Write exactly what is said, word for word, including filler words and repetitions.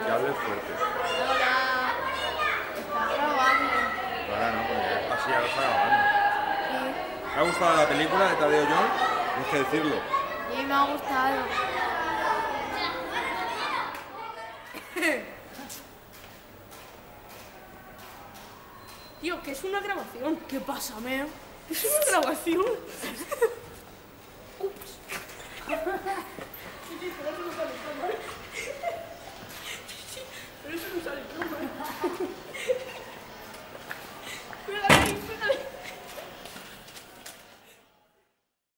Que hables fuerte. Hola. Está grabando. Ahora no, porque así ahora está grabando. Sí. ¿Te ha gustado la película de Tadeo John? Tienes que decirlo. Sí, me ha gustado. Tío, que es una grabación. ¿Qué pasa, Meo? Es una grabación.